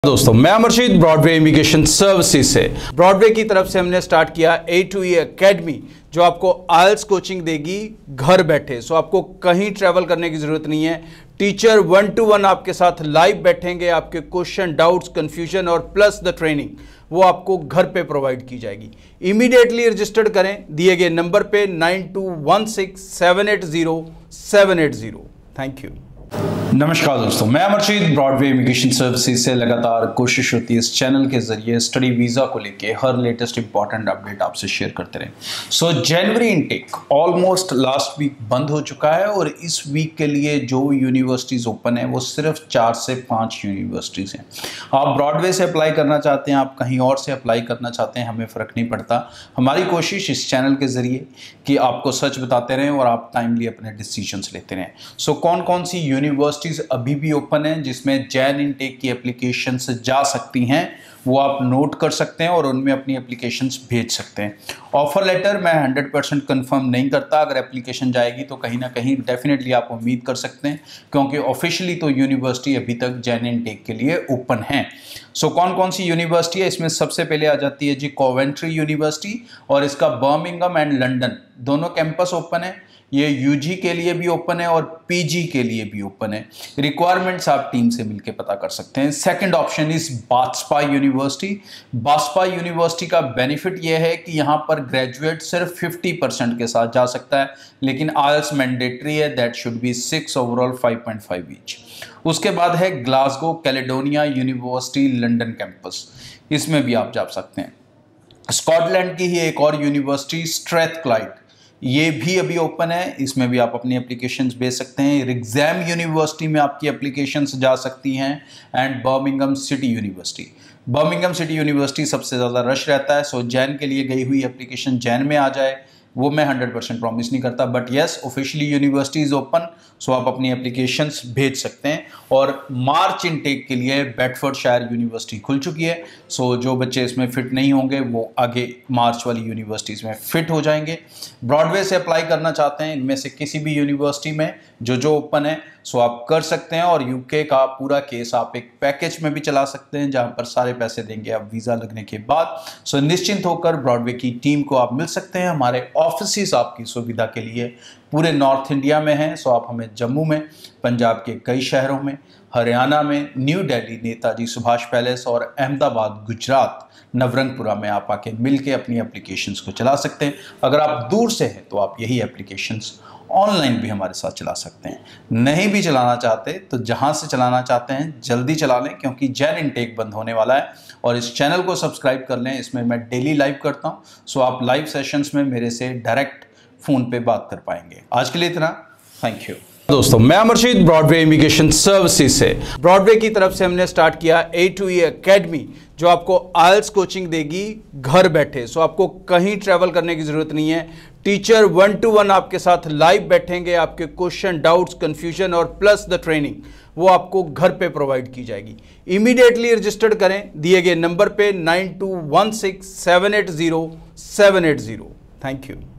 दोस्तों मैं Amarsheed Broadway immigration services से ब्रॉडवे की तरफ से हमने स्टार्ट किया A2E एकेडमी जो आपको आइल्स कोचिंग देगी घर बैठे। सो आपको कहीं ट्रैवल करने की जरूरत नहीं है। टीचर 1-to-1 आपके साथ लाइव बैठेंगे, आपके क्वेश्चन, डाउट्स, कंफ्यूजन और प्लस द ट्रेनिंग वो आपको घर पे प्रोवाइड की जाएगी। इमीडिएटली रजिस्टर्ड करें दिए गए नंबर पे 9216780780। Thank you. नमस्कार दोस्तों, मैं अमरशीद ब्रॉडवे इमिग्रेशन सर्विसेज से लगातार कोशिश होती है इस चैनल के जरिए स्टडी वीज़ा को लेके हर लेटेस्ट इंपॉर्टेंट अपडेट आपसे शेयर करते रहें। So January intake almost last week बंद हो चुका है और इस वीक के लिए जो यूनिवर्सिटीज़ ओपन है वो सिर्फ 4 से 5 यूनिवर्सिटीज़ हैं। आप ब्रॉडवे से अप्लाई करना चाहते हैं, आप कहीं और से अप्लाई करना चाहते हैं, हमें फ़र्क नहीं पड़ता। हमारी कोशिश इस चैनल के ज़रिए कि आपको सच बताते रहें और आप टाइमली अपने डिसीजंस लेते रहें। सो कौन कौन सी यूनिवर्सिटीज़ अभी भी ओपन है जिसमें जैन इनटेक की एप्लीकेशंस जा सकती हैं वो आप नोट कर सकते हैं और उनमें अपनी एप्लीकेशंस भेज सकते हैं। ऑफर लेटर मैं 100% कंफर्म नहीं करता, अगर एप्लीकेशन जाएगी तो कहीं ना कहीं डेफिनेटली आप उम्मीद कर सकते हैं क्योंकि ऑफिशियली तो यूनिवर्सिटी अभी तक जैन इनटेक के लिए ओपन है। सो कौन कौन सी यूनिवर्सिटी है इसमें सबसे पहले आ जाती है जी कोवेंट्री यूनिवर्सिटी और इसका बर्मिंघम एंड लंदन दोनों कैंपस ओपन है। ये यूजी के लिए भी ओपन है और पीजी के लिए भी ओपन है। रिक्वायरमेंट्स आप टीम से मिलकर पता कर सकते हैं। Second option is Bath Spa university. Bath Spa university का बेनिफिट यह है कि यहाँ पर ग्रेजुएट सिर्फ 50% के साथ जा सकता है, लेकिन आइल्स मैंडेटरी है, that should be 6 overall 5.5 each. उसके बाद है Glasgow Caledonian university London campus, इसमें भी आप जा सकते हैं। स्कॉटलैंड की ही एक और यूनिवर्सिटी स्ट्रेथक्लाइड, ये भी अभी ओपन है, इसमें भी आप अपनी एप्लीकेशंस भेज सकते हैं। रिग्जैम यूनिवर्सिटी में आपकी एप्लीकेशंस जा सकती हैं and Birmingham city university. Birmingham city university सबसे ज़्यादा रश रहता है, सो जैन के लिए गई हुई एप्लीकेशन जैन में आ जाए वो मैं 100% प्रॉमिस नहीं करता, but yes officially university is open, so आप अपनी एप्लीकेशंस भेज सकते हैं। और मार्च इनटेक के लिए बेडफोर्डशायर यूनिवर्सिटी खुल चुकी है, सो जो बच्चे इसमें फिट नहीं होंगे वो आगे मार्च वाली यूनिवर्सिटीज़ में फिट हो जाएंगे। ब्रॉडवे से अप्लाई करना चाहते हैं इनमें से किसी भी यूनिवर्सिटी में जो ओपन है सो आप कर सकते हैं और यूके का पूरा केस आप एक पैकेज में भी चला सकते हैं जहां पर सारे पैसे देंगे आप वीज़ा लगने के बाद। सो निश्चिंत होकर ब्रॉडवे की टीम को आप मिल सकते हैं। हमारे ऑफिस आपकी सुविधा के लिए पूरे नॉर्थ इंडिया में हैं, सो आप हमें जम्मू में, पंजाब के कई शहरों में, हरियाणा में, न्यू दिल्ली नेताजी सुभाष पैलेस और अहमदाबाद गुजरात नवरंगपुरा में आप आके मिल के अपनी एप्लीकेशंस को चला सकते हैं। अगर आप दूर से हैं तो आप यही एप्लीकेशंस ऑनलाइन भी हमारे साथ चला सकते हैं। नहीं भी चलाना चाहते तो जहां से चलाना चाहते हैं जल्दी चला लें क्योंकि जैन इनटेक बंद होने वाला है। और इस चैनल को सब्सक्राइब कर लें, इसमें मैं डेली लाइव करता हूं, सो आप लाइव सेशंस में मेरे से डायरेक्ट फ़ोन पे बात कर पाएंगे। आज के लिए इतना, थैंक यू। दोस्तों मैं अमरशीद ब्रॉडवे इमिग्रेशन सर्विसेज से ब्रॉडवे की तरफ से हमने स्टार्ट किया A2E एकेडमी जो आपको आइल्स कोचिंग देगी घर बैठे। सो आपको कहीं ट्रैवल करने की जरूरत नहीं है। टीचर 1-to-1 आपके साथ लाइव बैठेंगे, आपके क्वेश्चन, डाउट्स, कंफ्यूजन और प्लस द ट्रेनिंग वो आपको घर पे प्रोवाइड की जाएगी। इमीडिएटली रजिस्टर्ड करें दिए गए नंबर पे 9216780780। Thank you.